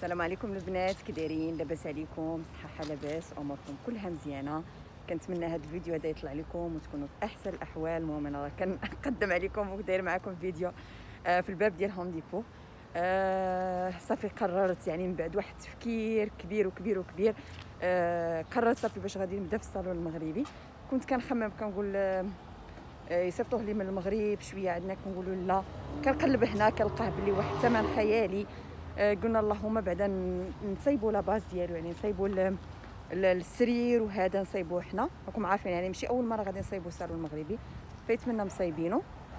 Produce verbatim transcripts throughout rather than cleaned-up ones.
السلام عليكم البنات، كي دايرين؟ لاباس عليكم؟ صحه لاباس؟ اموركم كلها مزيانه. كنتمنى هذا الفيديو هذا يطلع لكم وتكونوا في احسن الاحوال. المهم انا كنقدم عليكم وداير معكم فيديو آه في الباب ديال هوم ديبو. آه صافي قررت يعني من بعد واحد التفكير كبير وكبير وكبير آه قررت صافي باش غادي نبدا في الصالون المغربي. كنت كنخمم كنقول آه يصيفطوه لي من المغرب شويه عندنا، كنقولوا لا، كنقلب هنا كنلقاه بلي واحد الثمن خيالي. آه قلنا اللهم بعدا نصيبوا لا باز ديالو، يعني نصيبوا السرير وهذا نصيبوه حنا. راكم عارفين يعني ماشي اول مره غادي نصيبوا الصالون المغربي، فيتمنى مصايبينه.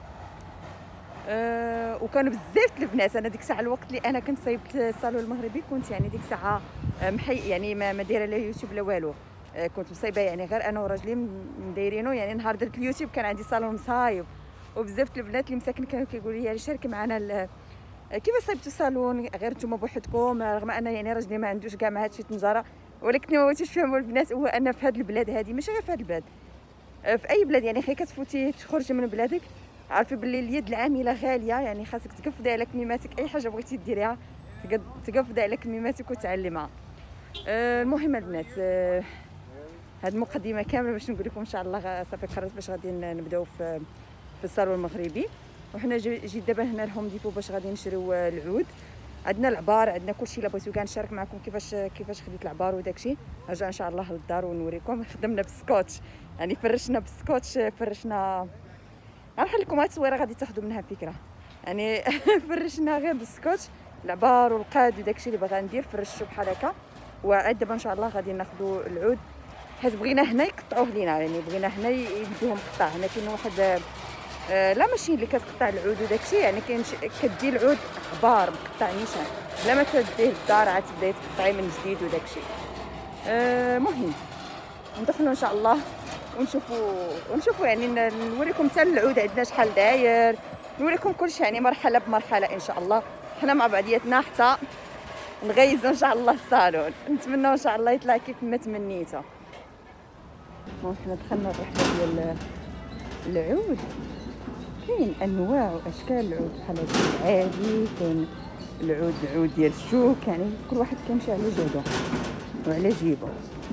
أه وكانوا بزاف البنات. انا ديك الساعه الوقت اللي انا كنت صايبت الصالون المغربي كنت يعني ديك الساعه محي يعني ما, ما دايره لا يوتيوب لا والو. أه كنت مصايبه يعني غير انا وراجلي مدايرينه. يعني نهار درت اليوتيوب كان عندي صالون مصايب، وبزاف البنات اللي مساكن كانوا كيقولوا لي شاركي معنا كيفاش صايبتوا صالون غير نتوما بوحدكم، رغم ان يعني راجلي ما عندوش كاع مع هادشي طنجره. ولكن ما بغيتوش تفهموا البنات هو ان في هاد البلاد هادي، ماشي غير في هاد البلاد، في اي بلاد يعني خي كتفوتي تخرجي من بلادك عارفه باللي اليد العامله غاليه. يعني خاصك تقفدي على كميماتك، اي حاجه بغيتي ديريها تقفدي على كميماتك وتعلمها. أه المهم البنات، أه هاد المقدمه كامله باش نقول لكم ان شاء الله صافي قررت باش غادي نبداو في في الصالون المغربي. وحنا جيت دابا هنا لهوم ديبو باش غادي نشريو العود. عندنا العبار، عندنا كلشي. الا بغيتو كاع نشارك معكم كيفاش كيفاش خديت العبار وداكشي، نرجع ان شاء الله للدار ونوريكم. خدمنا بالسكوتش، يعني فرشنا بالسكوتش، فرشنا غنخلي لكم هاد التصويره غادي تاخذوا منها فكره. يعني فرشنا غير بالسكوتش العبار والقاد وداكشي اللي باغا ندير، فرشتو بحال هكا. وعاد دابا ان شاء الله غادي ناخذوا العود، حيت بغينا هنا يقطعوه لينا. يعني بغينا هنا يديوهم قطع. هنا كاين واحد آه لا ماشين اللي كتقطع العود وداكشي، يعني كاين كدي العود عبار مقطع نيشان، بلا ما تديه للدار عاد تبداي تقطعي من جديد وداكشي. المهم آه ندخلوا ان شاء الله ونشوفوا ونشوفوا يعني نوريكم حتى العود عندنا شحال داير، نوريكم كلشي يعني مرحله بمرحله ان شاء الله. حنا مع بعضياتنا حتى نغيزوا ان شاء الله الصالون، نتمنى ان شاء الله يطلع كيف ما تمنيتو. حنا دخلنا الرحله ديال العود. كاين انواع واشكال العود، بحال هذا العادي، كاين العود العود ديال الشوك، يعني كل واحد كيمشي على جهده وعلى جيبه.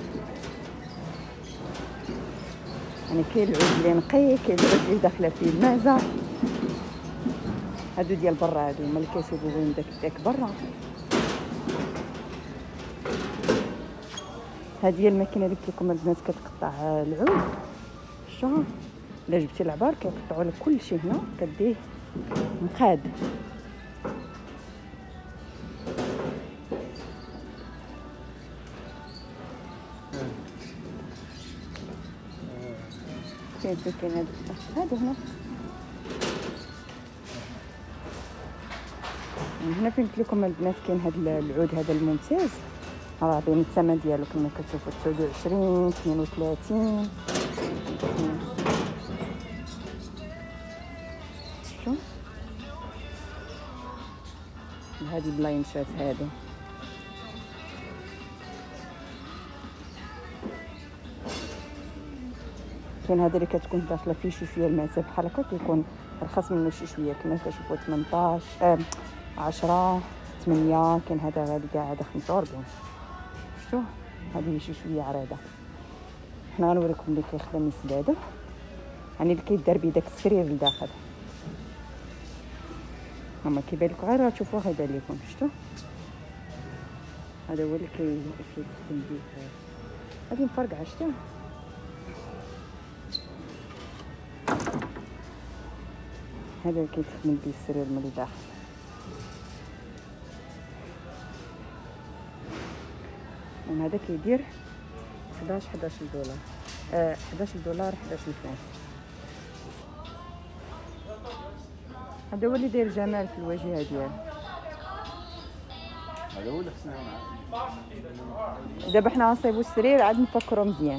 يعني كاين العود اللي نقي، كاين العود اللي داخله فيه المازه. هادو ديال برا، هادو هما اللي كيصيبوهم داك داك برا. هذه هي الماكينه اللي قلت لكم البنات كتقطع العود. شوفوا الا جبتي العبار كيقطعوا لك كلشي هنا، كديه مقاد. كاين كاين هادو هادو هنا هنا فين قلت لكم البنات كاين هذا العود هذا الممتاز. راه بين الثمن ديالو كما كتشوفوا تسعة وعشرين اثنين وثلاثين. شوف هذه بلاينشات هذه كاين هذا اللي كتكون داخله فيه شي شويه المعسل بحال هكا، كيكون رخص منه شي شويه. كما كتشوفوا ثمنطاش آه عشرة ثمانية. كاين هذا غادي كاع هذا خمسة وأربعين. شتو هذه شي شويه عريضه. حنا غنوريكم اللي كيخدم السداده، يعني اللي كيدار بيه داك السرير لداخل. هما كيبان لكم غير تشوفوه غيبان لكم. شتو هذا هو اللي كيخدم بيه. هذه مفرقعه. شتو هذا اللي كيتخدم بيه السرير من الداخل. هذا كيدير حداش حداش دولار، آه حداش دولار حداش فرنك. هذا هو اللي داير جمال في الواجهه ديالو. هذا هو اللي خصنا دابا حنا غنصايبو السرير عاد نفكرو مزيان.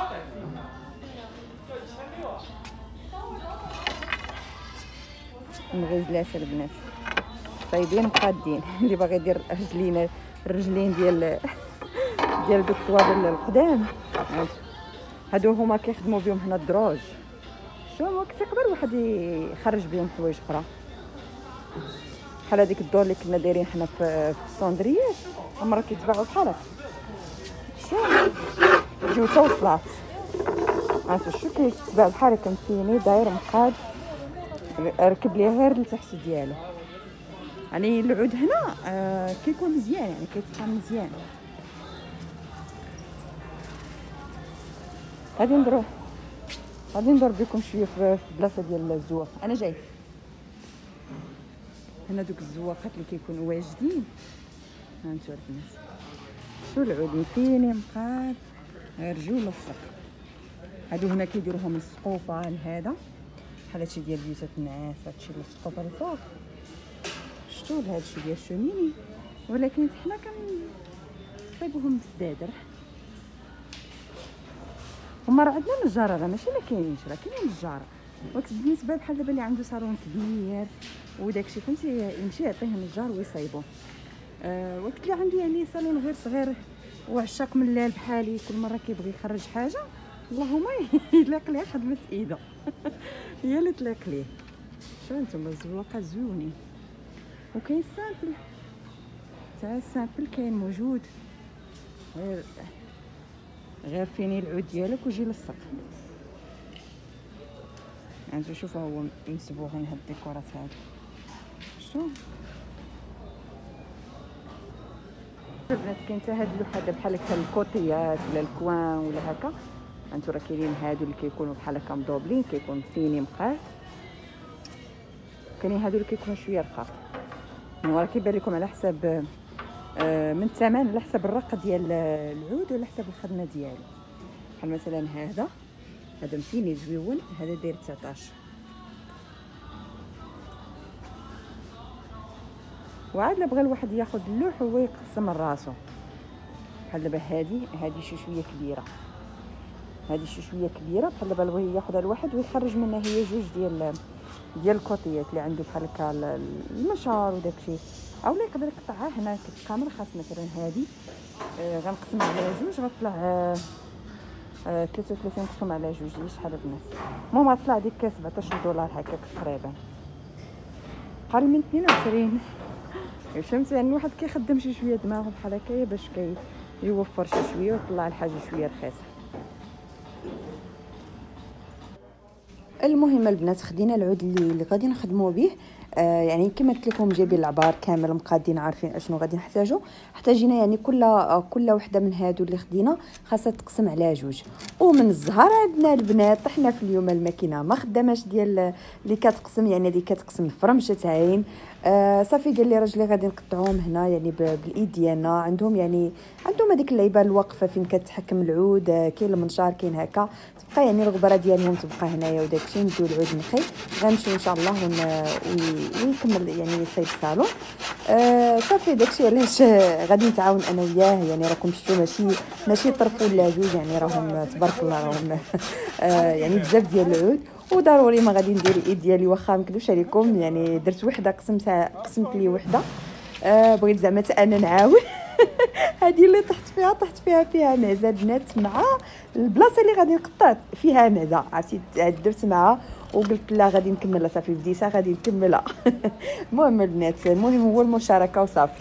نغيز العسل البنات صايبين مقادين. اللي باغي يدير رجلين الرجلين ديال ديال البطواب القدام هادو هما كيخدموا بهم هنا الدروج. شو هو تقدر واحد يخرج بهم حوايج اخرى. بحال هذيك الدور اللي كنا دايرين حنا في الصندريات عمرها كيتباعوا بحال هكا. شو جيو تا وصلات عرفتوا شو كيتباع بحال هكا متيني داير مقاد ركب ليه غير التحت ديالو. يعني العود هنا آه كيكون مزيان يعني كيتفهم مزيان. غادي نديرو غادي ندور بكم شويه في البلاصه ديال الزواق. انا جاي هنا دوك الزواقات اللي كيكونوا واجدين. ها انتو البنات شو العود متيني مقاد غير جو للصق. هادو هنا كيديروهم من السقوفه لهذا بحال هادشي ديال بيوتات النعاس هادشي اللي السقوفه الفوق شتو لهادشي ديال الشوميني. ولكن حنا كنصايبوهم بسدادر. هما راه عندنا نجار راه ماشي ما كاينينش راه كاينين نجار. ولكن بالنسبه بحال دابا اللي عنده صالون كبير وداكشي فهمتي يمشي يعطيه النجار ويصايبو. أه وقت اللي عنده يعني صالون غير صغير وعشاق ملال بحالي كل مره كيبغي يخرج حاجه اللهم يلاق ليه خدمه ايده هي اللي تلاق ليه. شوفوا نتوما الزواقه زويونين وكاين سامبل تاع السامبل كاين موجود غير غير فيني العود ديالك وجي للصق. يعني شوفوا هو مسبوغين هاد الديكورات هادو شتو البنات. كاين حتى هاد اللوحه بحال هكا الكوطيات ولا الكوان ولا هكا. انتو راه كاينين هادو اللي كيكونوا بحال هكا مدوبلين كيكون فيني مقاد. كاينين هادو اللي كيكونوا شويه رقاق راه كيبان لكم على حساب من الثمن على حسب الرق ديال العود وعلى حسب الخدمه ديالو. بحال مثلا هذا هذا متيني زويون هذا داير تسعطاش. وعاد لا بغى الواحد ياخذ اللوح هو يقسم راسو. بحال دابا هذه هذه شي شويه كبيره هذه شي شويه كبيره بحال دابا بغى ياخذها الواحد ويخرج منها هي جوج ديال ديال الكوطيات اللي عنده بحال هكا المشار وداكشي. اولا يقدر يقطعها هنا كامل. خاص مثلا هذه آه غنقسم على جوج غطلع آه آه ثلاثة وثلاثين نقسم على جوج ديال شحال البنات. المهم غطلع ديك سبعطاش دولار هكاك تقريبا قريب من اثنين وعشرين. فهمتي يعني الواحد كيخدم شي شويه دماغه بحال هكايا باش كيوفر شي شويه ويطلع الحاجه شويه رخيصه. المهم البنات خدينا العود اللي, اللي غادي نخدموا به. آه يعني كما قلت لكم جايبين العبار كامل مقادين عارفين اشنو غادي نحتاجو. احتاجينا يعني كل آه كل وحده من هادو اللي خدينا خاصها تقسم على جوج. ومن الزهر عندنا البنات طحنا في اليوم الماكينه ما خداماش ديال اللي كتقسم يعني اللي كتقسم فرمشه عين. آه صافي قال لي راجلي غادي نقطعوهم هنا يعني بالايد ديالنا. عندهم يعني عندهم هذيك اللعيبه الوقفه فين كتحكم العود. آه كاين المنشار كاين هكا تبقى يعني الغبره ديالهم تبقى هنايا وداكشي. نديو العود نقي غنمشيو ان شاء الله ون... ويكمل يعني يصايب الصالون. آه صافي داكشي علاش غادي نتعاون انا وياه. يعني راكم شفتوا ماشي ماشي طرف ولا جوج يعني راهم تبارك الله راهم آه يعني بزاف ديال العود. وضروري ما غادي ندير الايد ديالي واخا ما نكذبش عليكم يعني درت وحده قسمتها قسمت لي وحده. آه بغيت زعما انا نعاون هذه اللي طحت فيها طحت فيها فيها معزه البنات مع البلاصه اللي غادي نقطع فيها معزه عرفتي درت معها وقلت لا غادي نكملها صافي بديتها غادي نكملها. المهم البنات المهم هو المشاركه وصافي.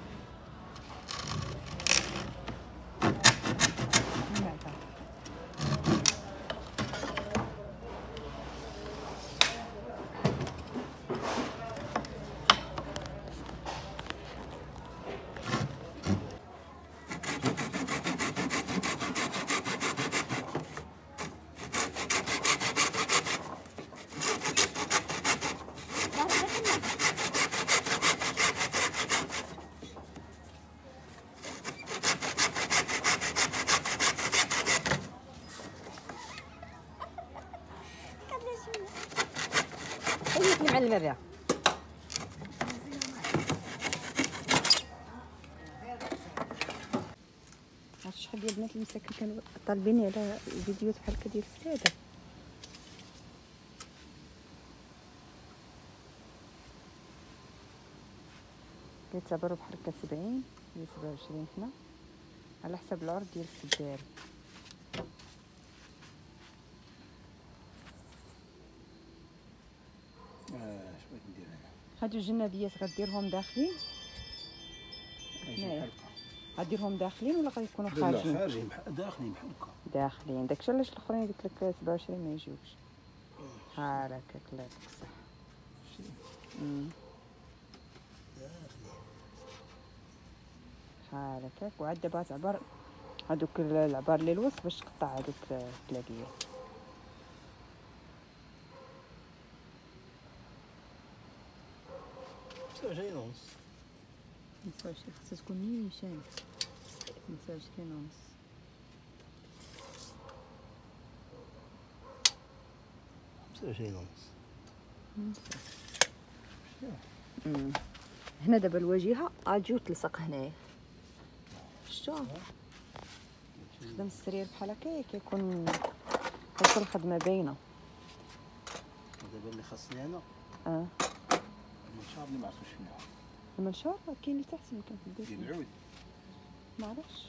اللي معلمه بها عرفتي شحال ديال البنات اللي مساكن كانوا طالبيني على الفيديوهات بحال هكا ديال السلاده. كيعتبروا بحال هكا سبعين ولا سبعة وعشرين هنا على حسب العرض ديال السداري. اه اش بغيت ندير انا هادو الجنابيات غديرهم داخلين هنايا، غديرهم داخلين ولا غيكونوا خارجين؟ لا خارجين داخلين بحال هكا داخلين. داكشي علاش الاخرين قلت لك سبعة وعشرين ما يجيوش. بحال هكاك الله يعطيك الصحه. بحال هكاك. وعاد دابا تعبر هادوك العبار اللي الوسط باش تقطع هادوك الثلاثيات. خمسة وعشرين ونص. خمسة وعشرين خصها تكون نيشان. خمسة وعشرين ونص. خمسة وعشرين ونص. امم هنا دابا الواجهه اجي وتلصق هنايا. شتو تخدم السرير بحال هكا كيكون كتكون الخدمه باينه. دابا اللي خاصني انا اه المنشار اللي ما عرفتش شنو المنشار كاين اللي تحت يمكن في البيت ديال العود ما عرفتش.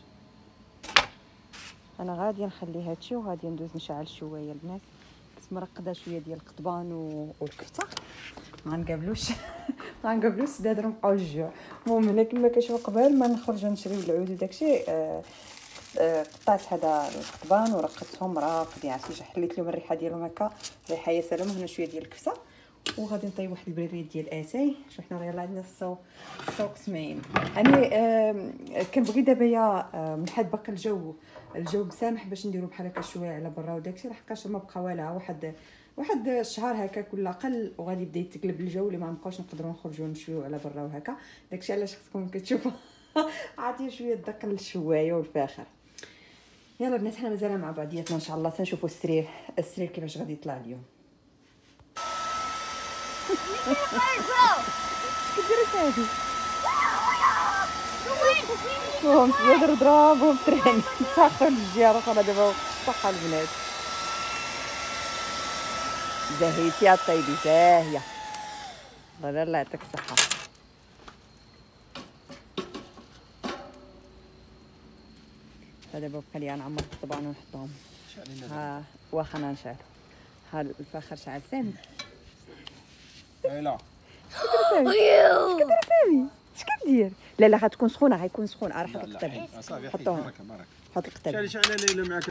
انا غادي نخلي هادشي وغادي ندوز نشعل شويه البنات. كنت مرقده شويه ديال القضبان والكفته ما غنقابلوش ما غنقابلوش السداد نبقاو الجوع. المهم هنا كما كتشوفوا قبل ما نخرجوا نشريو العود وداكشي آه آه قطعت هذا القضبان ورقدتهم راقدين. عرفتي حليت لهم الريحه ديالهم هكا ريحه يا سلام. هنا شويه ديال الكفته وغادي نطيب واحد البريريد ديال اتاي. شوف حنا يلاه عندنا السوق السوق سمين. انا آه كنبغي دابا يا آه من حد باقي الجو الجو مسامح باش نديرو بحال هكا شويه على برا وداكشي لحقاش ما بقى والو واحد واحد الشهر هكاك ولا اقل وغادي يبدا يتقلب الجو اللي ما نبقاوش نقدروا نخرجوا نشويو على برا وهكا. داكشي علاش خصكم كتشوفوا عاطيه شويه الدق للشوايه والفاخر. يلا بنات حنا مازال مع بعضياتنا ان شاء الله تنشوفوا السرير السرير كيفاش غادي يطلع اليوم. كديري هادي وهم يقدروا ضربهم ترين تاخر الجيار اخرى دابا صحه البنات. زهيتي يا طيبي زاهيه الله الله يعطيك الصحه. دابا بقى لي نعمر الطبان ونحطهم. ها واخا انا نشعل. ها الفاخر شعل سامي. لا اش كدير سامي؟ اش كدير؟ لا لا غتكون سخونه غيكون سخون. راه حط القطب حطوها حط القطب. شعلي شعلي ليلى معاك.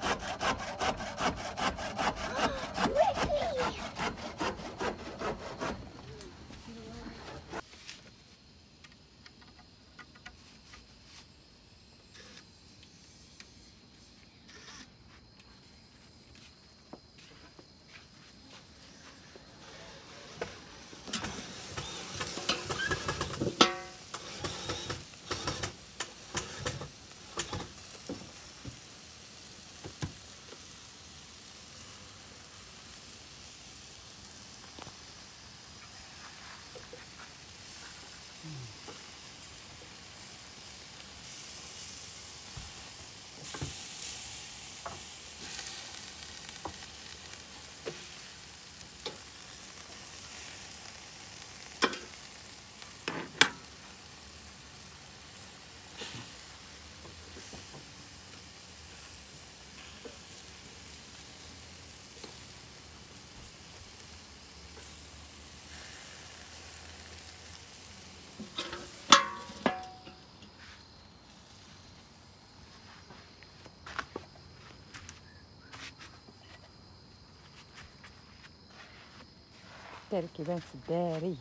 الداري كيبان في الداري.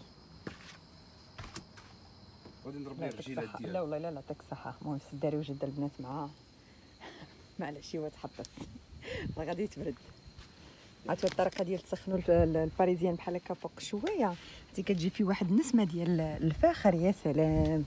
غادي نضرب ليه الرجيلات ديالو. لا والله لا لا يعطيك الصحه. المهم في الداري وجد البنات مع مع العشيوه تحطت راه غادي تبرد. عرفتوا الطريقه ديال تسخنوا الباريزيان بحال هكا فوق شويه حتى كتجي فيه واحد النسمه ديال الفاخر يا سلام.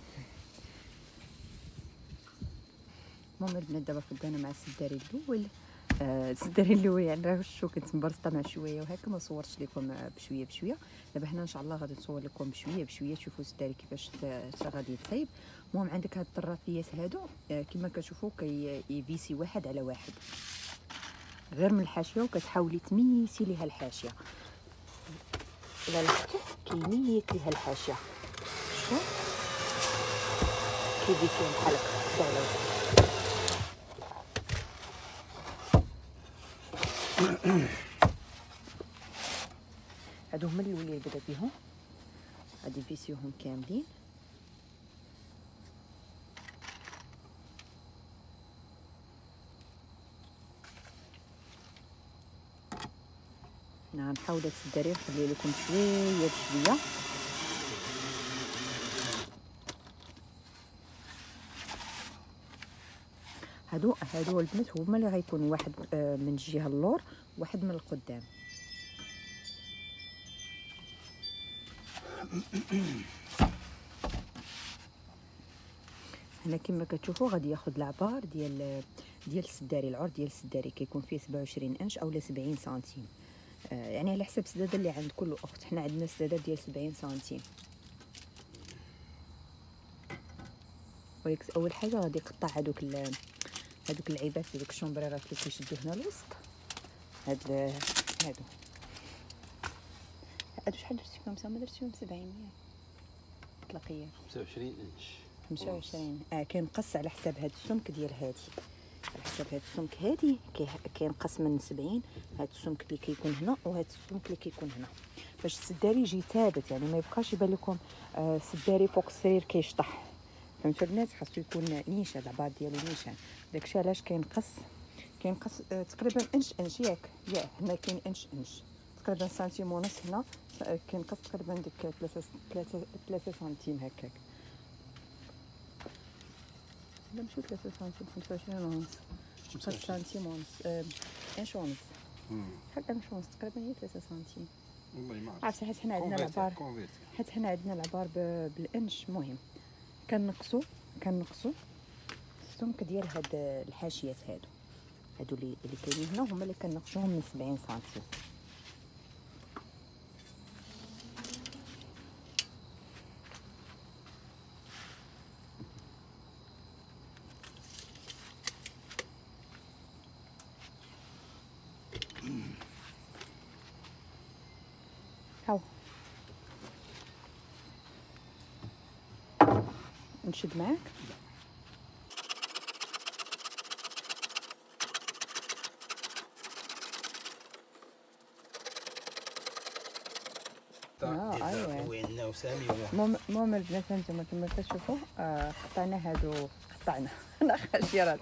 المهم البنات دابا فدانا مع السداري الاول. آه السداري الاول يعني شو كنت مبرسطه مع شويه وهكا ما صورتش لكم بشويه بشويه. دابا حنا ان شاء الله غادي نصور لكم بشويه بشويه تشوفوا السداري كيفاش غادي يطيب. المهم عندك هاد الطرافيات هادو آه كما كتشوفوا كيفيسي واحد على واحد غير من الحاشيه وكتحاولي تميسي ليها الحاشيه. الا لاحظتوا كيميت ليها الحاشيه شوف كيفيسي بحال هكا. هادو هما اللي ولي بدا بهم. غادي نفيسيوهم كاملين. هنا غنحاول هاد السداري نخلي لكم شويه بشويه. هادو هادو البنات هما اللي غيكونوا واحد من الجهه اللور واحد من القدام. هنا كما كتشوفوا غادي ياخذ العبار ديال ديال السداري. العرض ديال السداري كيكون فيه سبعة وعشرين انش اولا سبعين سنتيم، آه يعني على حسب السداده اللي عند كل اخت. حنا عندنا سداده ديال سبعين سنتيم. ويكس اول حاجه غادي يقطع هذوك هذوك اللعيبات هذوك الشومبريرات اللي كيشدو هنا الوسط. هاد هادو هادو شحال درتي فيهم؟ سما درت فيهم سبعين مطلقيه خمسة وعشرين انش خمسة وعشرين. اه كينقص على حساب هاد السمك ديال هادي، على حساب هاد السمك هادي كينقص من سبعين. هاد السمك اللي كيكون هنا وهاد السمك اللي كيكون هنا باش السداري يجي ثابت، يعني ما يبقاش يبان لكم آه السداري فوق السرير كيشطح. فهمتوا البنات؟ خاصو يكون نيشان، العبار ديالو نيشان. داكشي علاش كينقص كينقص آه تقريبا انش انش ياك يا هنا كاين انش انش تقريبا سنتيم ونص. هنا كينقص تقريبا ديك ثلاثة ثلاثة ثلاثة سنتيم هكاك. لا ماشي ثلاثة سنتيم، خمسة وعشرين ونص، خمسة سنتيم ونص، آه انش ونص. بحال انش ونص تقريبا هي ثلاثة سنتيم. والله ما عرفتي حيت حنا عندنا العبار حيت حنا عندنا العبار بالانش. المهم كنقصوا كنقصوا السمك ديال هاد الحاشيات هادو هادو اللي اللي كاينين هنا هما اللي كنقشوهم من سبعين سنتيم. هاو نشد معاك. اه ايوا وين وسامي المهم البنات انتما كما كتشوفوا آه قطعنا هادو قطعنا انا خاشيرات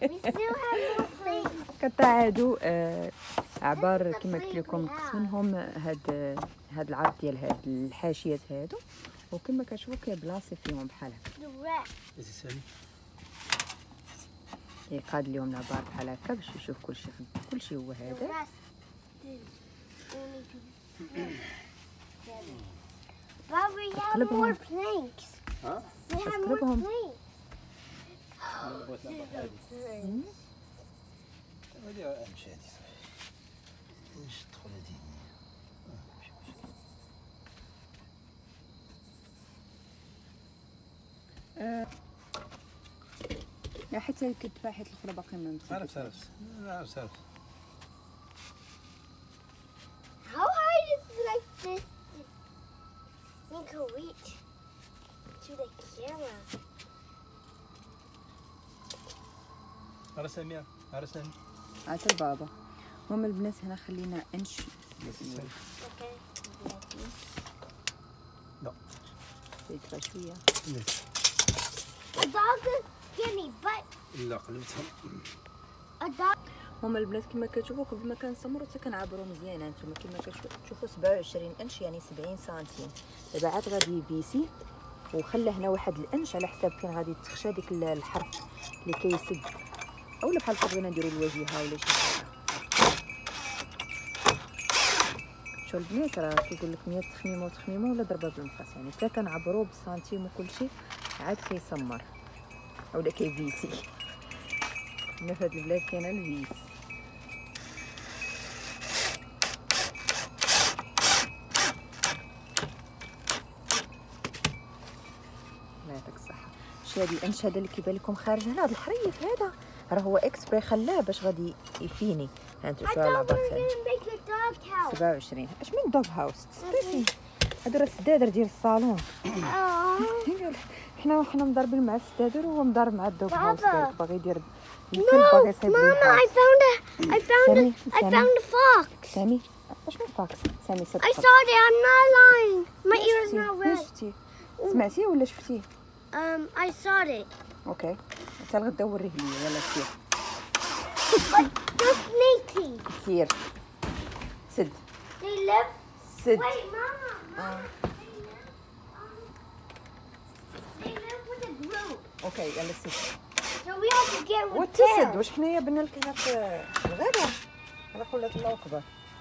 قطع هادو آه عبار كما قلت لكم نقص منهم هاد هاد العرض ديال هاد الحاشيات هادو، وكما كتشوفوا كيبلاصي فيهم بحال هكا. سامي يقاد لهم العبار بحال هكا باش يشوف كلشي كلشي هو هذا. تقلبهم ها تقلبهم هادي امشي هادي واش تدخل هادي آه. لا حتى كتباع حيت الاخرى باقي ما عارف عارف عارف عارف. How hard is it like this? You can reach to the camera. هذا سامي هذا سامي عاد البابا. المهم البنات هنا خلينا انش. لا يكفى شويه. A dog is skinny, but لا قلبتهم. a dog. هما البنات كما كتشوفوا قبل ما كنسمروا حتى كنعبروا مزيان. هانتوما كما كتشوفوا سبعة وعشرين انش يعني سبعين سنتيم. دابا عاد غادي يفيسي وخلى هنا واحد الانش على حساب فين غادي تخشى ديك الحرف اللي كيسد، اولا بحال بغينا نديروا الواجهه ولا شي حاجه. شو البنات راه كيقول لك مية تخميمه وتخميمه ولا ضربه بالمقص، يعني حتى كنعبروه بالسنتيم وكلشي عاد كيسمر اولا كيفيسي. هنا في هاد البلاد كاينه الفيس. الله يعطيك الصحه. شتي هاد الانش هذا اللي كيبان لكم خارج هنا، هذا الحريف هذا راه هو اكسبري خلاه باش غادي يفيني. ها انتم شوفوا العبار سبعة وعشرين. اش من دوغ هاوس ستيفي؟ هادو راه السدادر ديال الصالون. حنا حنا مضاربين مع السدادر وهو مضارب مع الدوغ هاوس. باغي يدير No, Mama, I found a, I found a, I found a fox. سامي واش من فاكس سامي صدق I saw it. I'm not lying. My ear is not red. شفتي سمعتي ولا شفتي؟ Um, I saw it. اوكي حتى الغدا وريه لي يلا سير But they're sneaky. سير سد They live. سد Wait, Mama. Mama. They live. Um, they live with a group. اوكي يلا سد So we have to get with وتسد them. واش حنايا بنا لك هنا في الغابه على قولة الله اكبر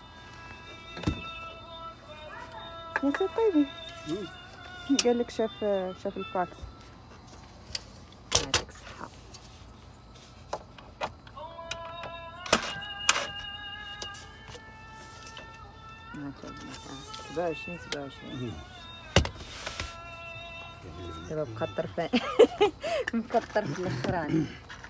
يا سي طيبي قال لك شاف شاف الفاكس يعطيك الصحة سبعة وعشرين سبعة وعشرين دابا مكتر في مكتر في الاخراني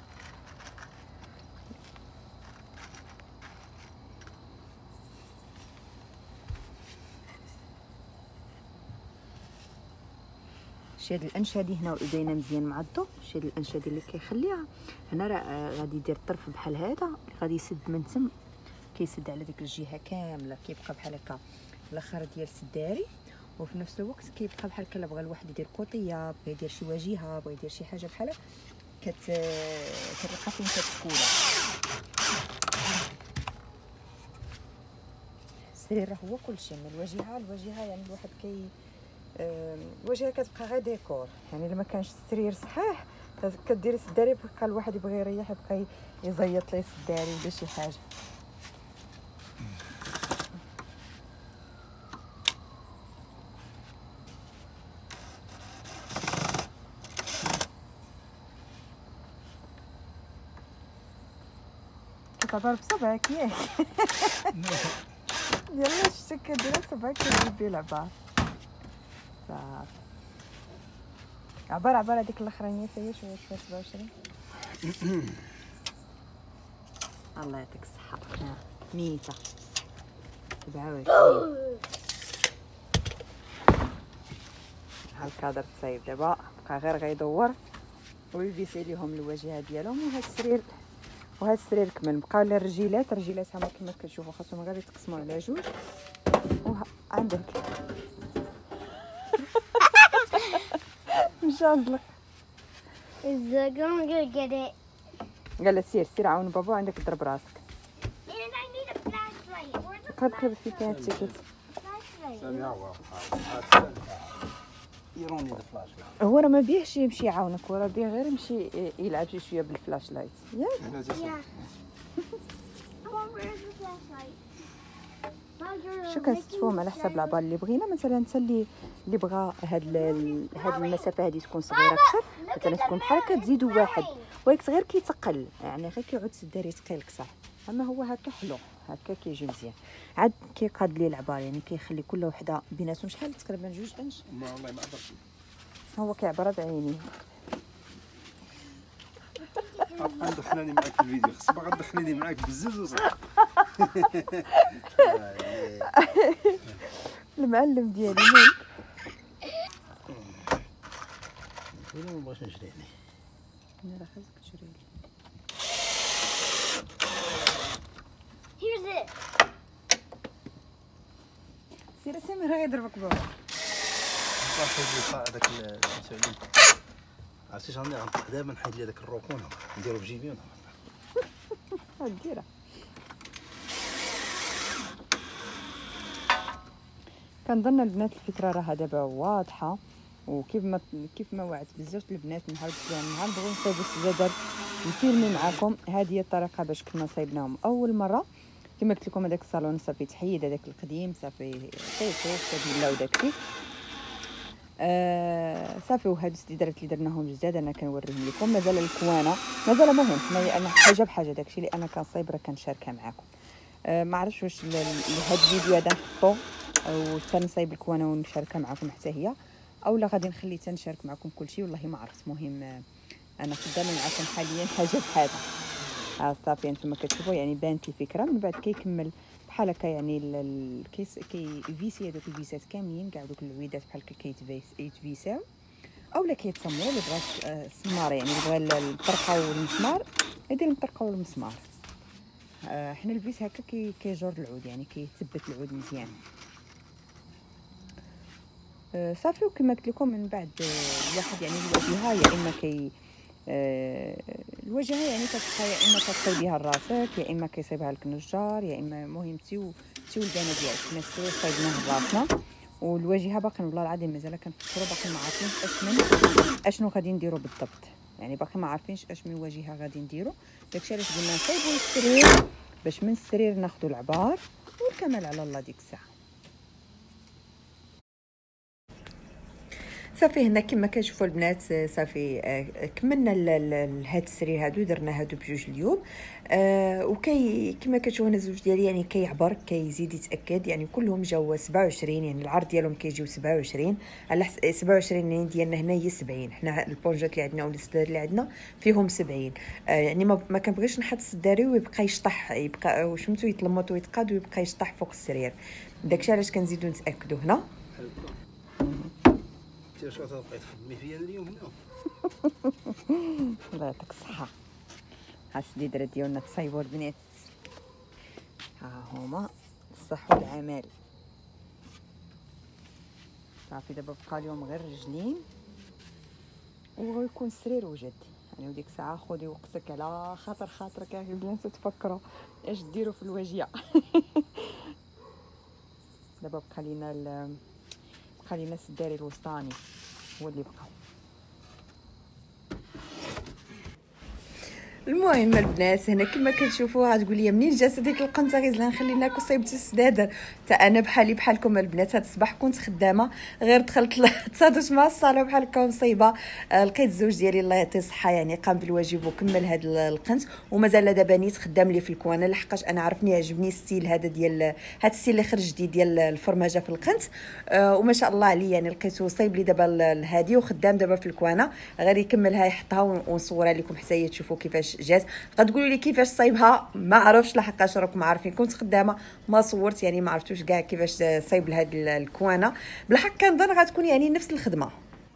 شي هاد الانشادي هنا باينه مزيان مع الضو شي هاد الانشادي اللي كيخليها هنا راه غادي يدير الطرف بحال هذا غادي يسد من تم كيسد على ديك الجهه كامله كيبقى بحال هكا الاخر ديال السداري وفي نفس الوقت كيبقى بحال هكا بغى الواحد يدير قوطيه بغى يدير شي واجهه بغى يدير شي حاجه بحال كت كتلقى فين كتكولا السرير راه هو كلشي من الواجهه الواجهه يعني الواحد كي الواجهه كتبقى غير ديكور يعني الا ما كانش السرير صحيح كديري السداري يبقى الواحد يبغي يريح يبقى يزيط ليه السداري ولا شي حاجه كتعبر بصبعك ياك يلا شتي كدير صبعك كتجيبي العبار صافي عبر عبر هذيك الاخرانيه حتى شويه شويه سبعة وعشرين الله يعطيك الصحه ميته سبعة وعشرين ها الكادر تصايب دابا بقى غير غيدور ويبيسي ليهم الواجهه ديالهم وهذا السرير وهذا السرير كمل بقاو للرجيلات الرجيلات هما كما كتشوفوا خاصهم غير يتقسموا على جوج وعندك مشى لك Is uh, gonna get it? قال له سير سير عاون بابا عندك تضرب راسك And I need a flashlight. Where's the قد قد في كان التيكت flashlight? سامي هو يروني الفلاش هو راه ما بيهش يمشي يعاونك هو راه بيه غير يمشي يلعب شي شويه بالفلاش لايت ياك Yeah. Oh, where's the flashlight? Now you're شو كنستفهم على حساب العبار اللي بغينا مثلا انت اللي اللي بغى هاد ال- هاد المسافه هذه تكون صغيره اكثر مثلا تكون بحال هكا تزيدوا واحد ولكن غير كيتقل يعني غير كيعود السداري ثقيل كثر اما هو هكا حلو هكا كيجي مزيان عاد كيقاد لي العبار يعني كيخلي كل وحده بيناتهم شحال تقريبا جوج انش ما والله ما عبرتش هو كيعبر بعينيه غندخلني معاك في الفيديو خصك باغا تدخليني معاك بزز وصافي المعلم ديالي مالك ولا ما بغاش نشري عليه انا راه خاصك تشري لي Here's it. سير سامي راه يضربك بابا باش يجي هذاك المسؤولين عرفتي شنو غنطلع دابا نحيد لي هذاك الروكون نديرو في جيبي ونهبط ديرها كنظن البنات الفكره راه دابا واضحه وكيف ما كيف ما وعدت بزاف البنات نهار نهار بغيو نصايبوا السجادات نفيلمي معاكم هذه هي الطريقه باش كنا صايبناهم اول مره كما قلت لكم هذاك الصالون صافي تحيد هذاك القديم صافي صيفو صافي ولاو داكشي آه صافي وهاد الاستدارات اللي درناهم جداد انا كنوريهم لكم مازال الكوانه مازال مهم حنايا انا حاجه بحاجه داكشي اللي انا كنصايب راه كنشاركها معكم آه ما عرفتش واش هاد الفيديو هذا نحطو او تنصايب الكوانه ونشاركها معكم حتى هي او لا غادي نخلي تنشارك معكم كلشي والله ما عرفت المهم آه انا خدامه معكم حاليا حاجه بحال ها صافي انتما كتشوفوا يعني بانت الفكره من بعد كيكمل بحال هكا يعني الكيس كيفيسي هذوك الفيسات كاملين كاع دوك العويدات بحال هكا كيتفيساو اولا كيتصموا اللي بغا السمار يعني اللي بغا الطرقه والمسمار يدير الطرقه والمسمار آه حنا الفيس هكا كي كيجر العود يعني كيثبت العود مزيان. آه صافي. وكما قلت لكم من بعد الواحد يعني الواجهه يا اما كي آه الواجهه يعني كتبقى يا اما كتصيبيها لراسك يا اما كيصيبها لك النجار يا اما المهم تيو تيو الدانا ديالك. حنا السرير صايبناه لراسنا والواجهه باقي والله العظيم مازال كنفكروا باقي ما عارفينش اش من اشنو غادي نديروا بالضبط. يعني باقي ما عارفينش اش من واجهه غادي نديروا. داكشي علاش قلنا نصايبوا السرير باش من السرير ناخذوا العبار والكمال على الله ديك الساعه. صافي هنا كما كتشوفوا البنات صافي كملنا هاد السرير هادو درنا هادو بجوج اليوم. آه وكي كما كتشوفوا هنا الزوج ديالي يعني كيعبر كيزيد يتاكد يعني كلهم جاوا سبعة وعشرين يعني العرض ديالهم كيجيو سبعة وعشرين على سبعة وعشرين ديالنا هنا هي سبعين. حنا البونجات اللي عندنا ولا السدار اللي عندنا فيهم سبعين. آه يعني ما, ما كنبغيش نحط السداري ويبقى يشطح يبقى وشمتو يتلمط ويتقاد ويبقى يشطح فوق السرير. داكشي علاش كنزيدو نتاكدوا هنا. شو تبقاي تخدمي فيا اليوم هنا. الله يعطيك الصحة. ها السديدرة ديالنا تصايبوا البنات. ها هما صحوا العمل. صافي دابا بقى اليوم غير رجلين ويكون السرير وجد يعني. وديك الساعة خذي وقتك على خاطر خاطرك يا البنات تفكروا اش ديروا في الواجهة. دابا بقى لينا بقى لينا السداري الوسطاني هو اللي بقى. المهم البنات هنا كما كتشوفوا غتقول لي منين جات هذيك القنطه غير نخلي لكم صايبتي السدادر. حتى انا بحالي بحالكم البنات هاد الصباح كنت خدامه غير دخلت تصادفت مع الصاله بحالكم صايبه. آه لقيت الزوج ديالي الله يعطيه الصحه يعني قام بالواجب وكمل هاد القنت ومازال دابا نيت خدام لي في الكوانه لحقاش انا عرفني عجبني الستيل هذا ديال هاد الستيل اللي خرج جديد ديال الفرماجه في القنت. آه وما شاء الله عليه يعني لقيته صايب لي دابا هادي وخدام دابا في الكوانه غير يكملها يحطها ونصورها لكم حتى تشوفوا كيفاش جات. غتقولوا لي كيفاش صايبها ما عرفتش لحقاش راكم عارفين كنت خدامه ما صورت يعني ما عرفتوش كاع كيفاش صايب لهاد الكوانه. بالحق كنظن غتكون يعني نفس الخدمه.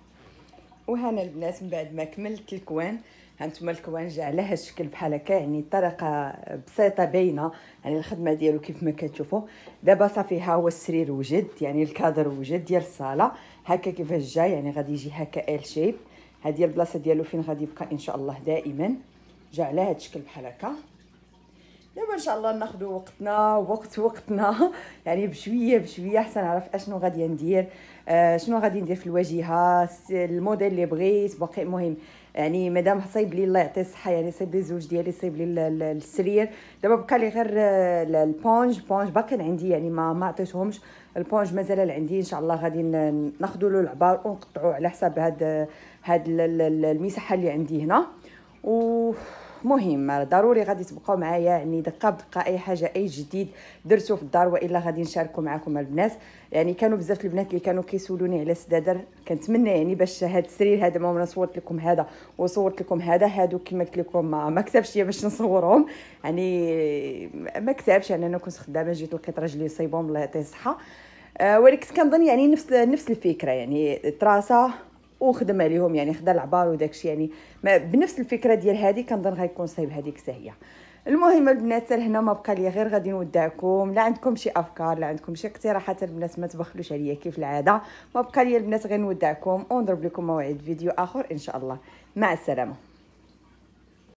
وهنا البنات من بعد ما كملت الكوان هانتوما الكوان جا على هاد الشكل بحال هكا يعني الطريقه بسيطه باينه يعني الخدمه ديالو كيف ما كتشوفوا. دابا صافي ها هو السرير وجد يعني الكادر وجد ديال الصاله هكا كيفاش جا يعني غادي يجي هكا ال شيب. هذه البلاصه ديالو فين غادي يبقى ان شاء الله دائما جا على هاد الشكل بحال هكا. دابا ان شاء الله ناخذوا وقتنا وقت وقتنا يعني بشويه بشويه حتى نعرف اشنو غادي ندير. آه شنو غادي ندير في الواجهه الموديل اللي بغيت باقي. المهم يعني مادام صايب لي الله يعطيه الصحه يعني صايب لي الزوج ديالي صايب لي السرير. دابا بقى لي غير البونج بونج باقي عندي يعني ما ما عطيتهمش البونج مازال عندي ان شاء الله غادي ناخذوا له العبار ونقطعوه على حساب هاد هاد المساحه اللي عندي هنا. و مهم ضروري غادي تبقاو معايا يعني دقه بدقه اي حاجه اي جديد درتو في الدار والا غادي نشاركو معكم البنات. يعني كانوا بزاف البنات اللي كانوا كيسولوني على السدادر كنتمنى يعني باش هاد السرير هذا ما صورت لكم هذا وصورت لكم هذا هادو كما قلت لكم ما, ما كتبش ليا باش نصورهم يعني ما كتبش يعني انا كنت خدامه جيت لقيت راجلي صايبهم الله يعطيه الصحه. أه ولكن كنظن يعني نفس نفس الفكره يعني تراسه وخدم عليهم يعني خدا العبار وداكشي يعني بنفس الفكره ديال هذه كنظن غيكون صايب هذيك حتى هي. المهم البنات لهنا ما بقى لي غير غادي نودعكم. لا عندكم شي افكار لا عندكم شي اقتراحات البنات ما تبخلوش عليا كيف العاده. ما بقى لي البنات غير نودعكم ونضرب لكم موعد فيديو اخر ان شاء الله. مع السلامه.